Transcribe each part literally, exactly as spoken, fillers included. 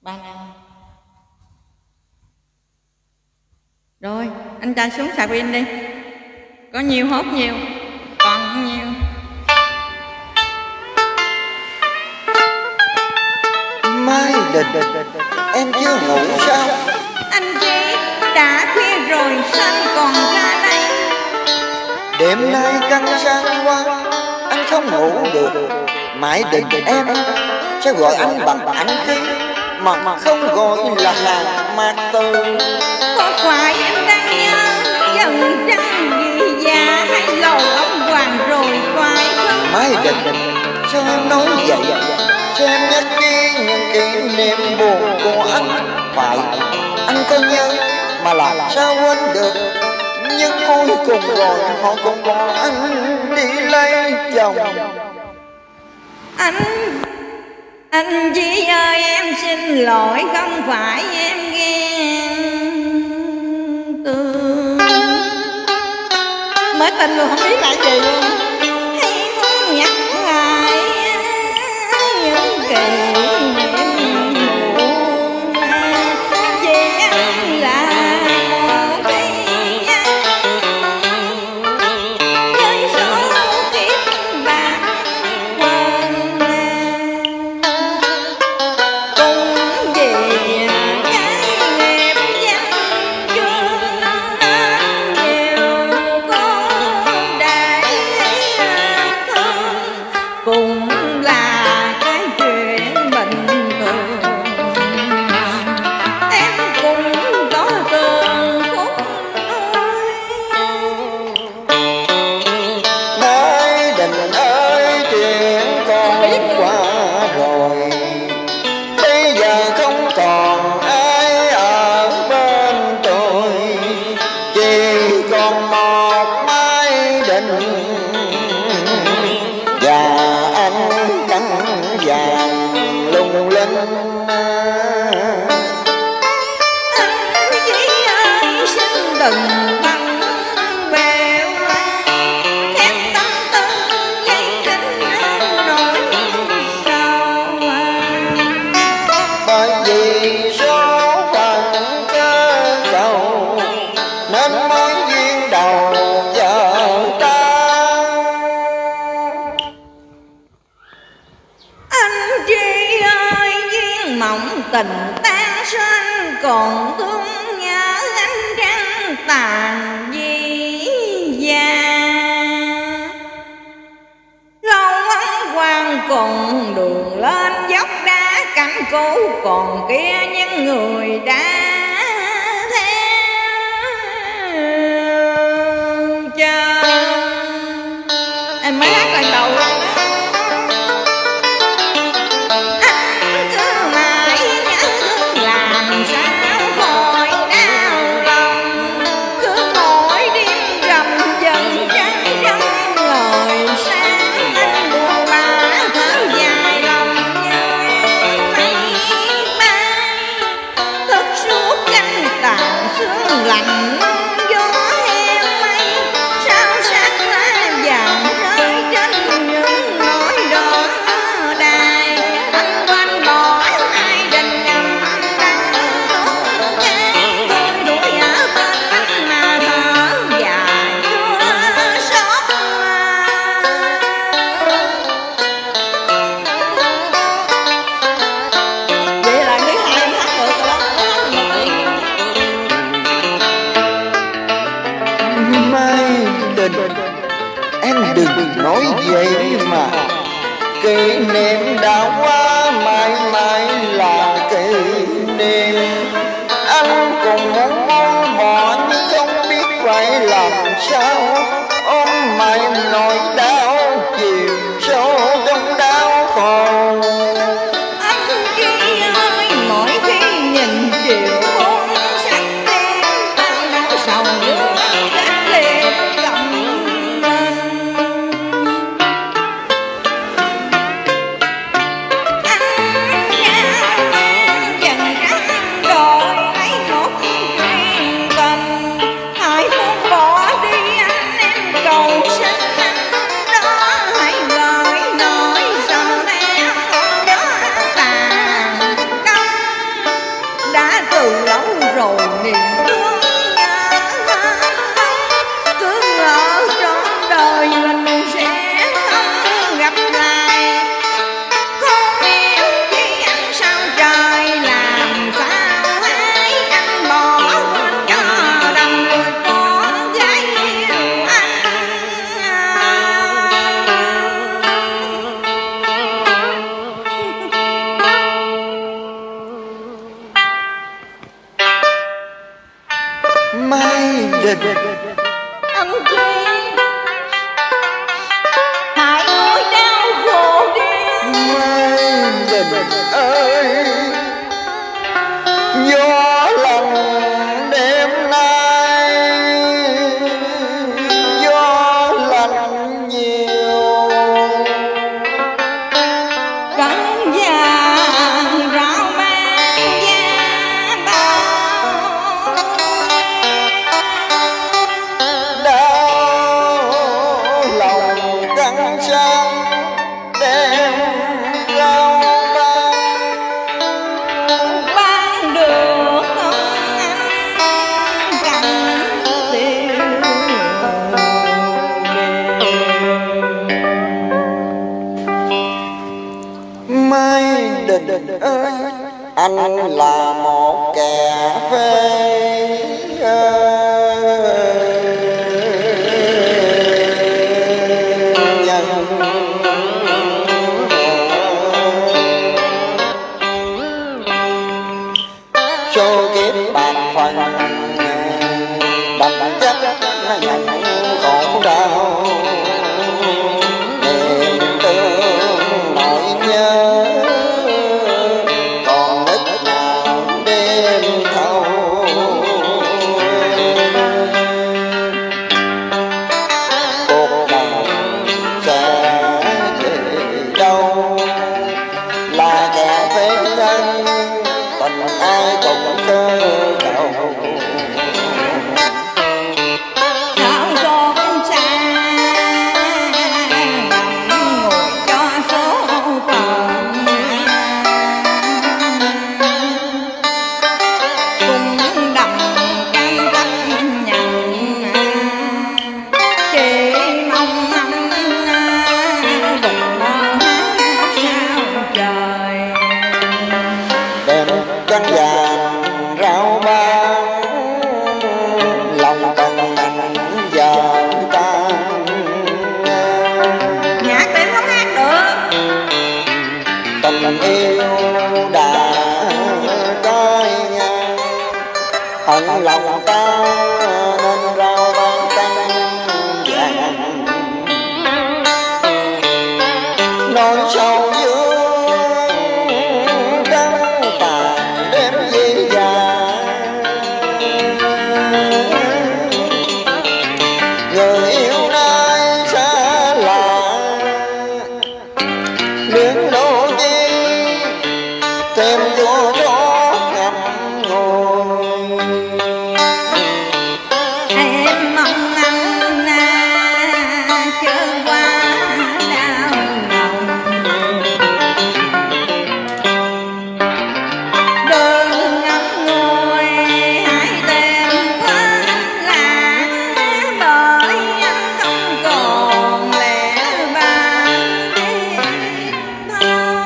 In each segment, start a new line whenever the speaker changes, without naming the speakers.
Rồi, anh trai xuống sạc pin đi. Có nhiều hốt nhiều, còn nhiều.
Mai Đình, em chưa ngủ sao?
Anh Chí, đã khuya rồi sao anh còn ra đây?
Đêm nay căng sang quá, anh không ngủ được. Mai Đình em sẽ gọi anh bằng anh khí, mà không gọi là Hàng Mạc Từ.
Có phải em đang nhớ dần trăng vì già hay lầu ông hoàng rồi phải không?
Mai Đình, sao em nói vậy? Sao em nhắc đi những kỷ niệm buồn của anh? Phải, anh có nhớ mà làm sao quên được. Nhưng cuối cùng rồi họ cũng bỏ anh đi lấy chồng.
Anh, anh Chí ơi em xin lỗi, không phải em ghen tương. Mới tình luôn không biết là gì luôn. Hay muốn nhắc lại những kỷ niệm buồn về anh là một cái với số kiếp bạc quên cùng vì cái nghiệp danh chương nên nhiều con đại thương cũng là cái chuyện bình thường. Em cũng có từng phút
Mai Đình ơi, chuyện con qua rồi, bây giờ không còn ai ở bên tôi, chỉ còn một Mai Đình và anh cánh vàng lung linh.
anh Chí ơi xin đừng băng bèo khép tâm tư dây kính nỗi sầu.
Bởi vì số phận cơ cầu nên mối duyên đầu vợ ta.
Anh Chí ơi duyên mộng tình tan sinh còn thương nhớ anh trăng tàn vì già. Lâu ông hoàng cùng đường lên dốc đá, cảnh cũ còn kia những người đã theo chân. Em mới hát lần đầu luôn đó. Anh cứ mãi nhớ thương làm sao khỏi đau lòng, cứ mỗi đêm rằm dần trăng trong ngời sáng. Anh buồn bã thở dài lòng như mây bay, thức suốt canh tàn sương lạnh gió heo mây, sao sắc lá vàng rơi trên những nỗi đỏ đài. Anh quên bỏ Mai Đình ngầm đắng nuốt ngang, tôi đuổi ở bên anh mà thở dài chua xót. Vậy là thứ hai em hát được rồi đó.
Mai Đình, em đừng nói vậy mà. Kỷ niệm đã qua, mãi mãi là kỷ niệm. Anh cũng muốn buông bỏ nhưng không biết phải làm sao. Ôm mãi nỗi đau chìm sâu trong đau khổ.
Anh Chí ơi mỗi khi nhìn chiều hôn sắc đen, bao nỗi sầu nước gắt liệt gầm lên. Anh rồi niềm thương nhớ, cứ ngỡ trọn đời mình sẽ không gặp lại. Không yêu chi anh sao trời, làm sao hãy anh bỏ quên cho đầm người con gái yêu anh.
Mai Đình
Anh chi hãy nỗi đau khổ đi.
Mai Đình ơi, gió lạnh đêm nay, gió lạnh nhiều,
Trắng vàng rau mang da bao,
đau lòng căng trăng đêm rau băng.
bán được không anh cành tiêu
Mai Đình ơi, anh là một kẻ phê nhân, số kiếp bạc phần đành chấp nhận khổ đau, niềm thương nỗi nhớ còn nức nào đêm thâu. Cuộc đời sẽ về đâu, là kẻ phế nhân tình ai cũng cơ đầu.
sao con xa ngồi cho số phận, cùng đầm cam tất nhận, chỉ mong anh đừng mơ hát sao trời.
Đêm trăng vàng rau ban, lòng tần anh giờ tan.
Nhạc em không hát được.
Tình yêu đã coi ngang, hận lòng ta nên rau ban trăng vàng. Nỗi sầu dương trắng tàn đêm dĩ vàng, người yêu nơi xa lạ luyến lô chi thêm vô gió ngập ngùi.
Em mong anh chớ qua đau lòng, đừng ngắm ngùi hãy tìm quên lãng, bởi anh không còn lẽ ban thâu.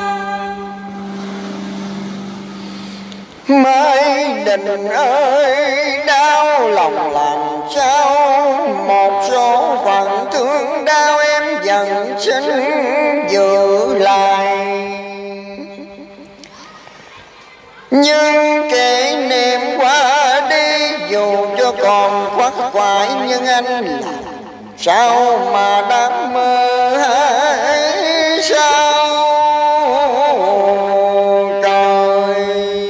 Mai Đình ơi, đau lòng làm sao, một số phận thương đau em dần xin giữ lại. Nhưng kỷ niệm qua đi, dù cho còn khoác khoải, nhưng anh làm sao mà đam mơ hay sao trời.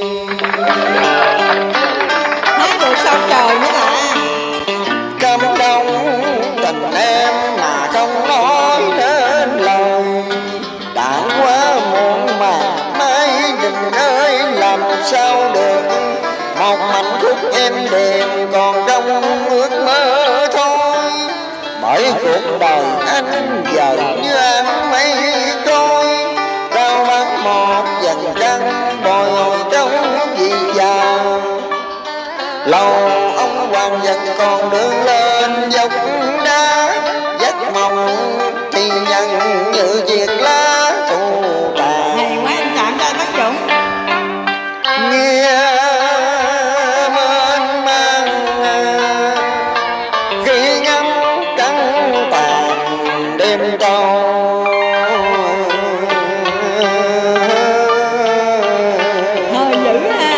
Hát được sao trời mới lạ.
Cảm động tình em mà không nói nên lời, đã quá muộn mà Mai Đình ơi, làm sao được một hạnh phúc em đềm còn trong ước mơ thôi. Bởi cuộc đời anh giờ như áng mây trôi, rao bán một dần trăng bồi hồi trong vì già. lâu ông hoàng vẫn còn đường lên dốc đá, giấc mộng thì nhận như việc lá thu tàn.
Hay quá anh chạm cho bác Dũng.
Nghe mênh mang khi ngắm trắng tàn đêm trâu,
Hơi dữ ha.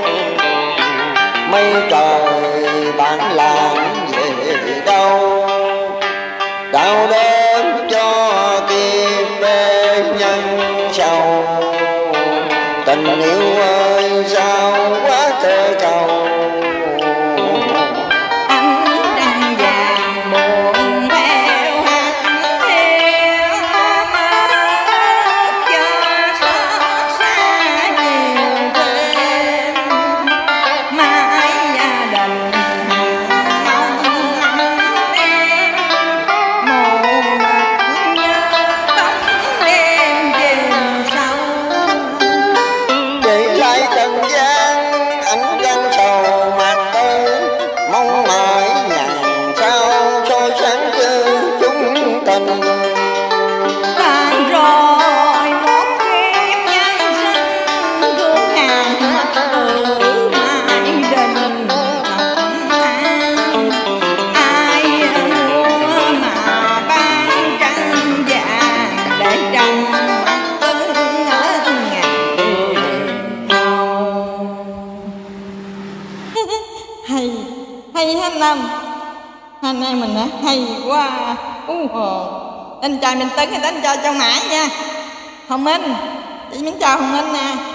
mây trời bạn làm về đâu, đau đớn cho kiếp bê nhân sầu. Tình yêu ơi sao quá trời cầu,
Ánh trăng vàng buồn theo hát theo mất cho xót xa nhiều thêm. Mãi gia đình mong ấm em, mồ mịt nhớ bóng đêm chìm sâu.
để lại trần gian ánh trăng sầu mặt tôi, mong mãi ngàn sao soi sáng cho chúng tình.
Tàn rồi một kiếp nhân sinh, gương hàng mặt tử mãi đình thầm than. Ai mua mà ban trăng vàng, để trăng mặt tử ở ngàn đêm thâu. Hay, hay hết năm. Hai anh em mình đã hay quá. U hồ. Anh trai Minh Tấn thì đánh cho Châu Mã nha. Hồng Minh, chị Minh chào Hồng Minh nè.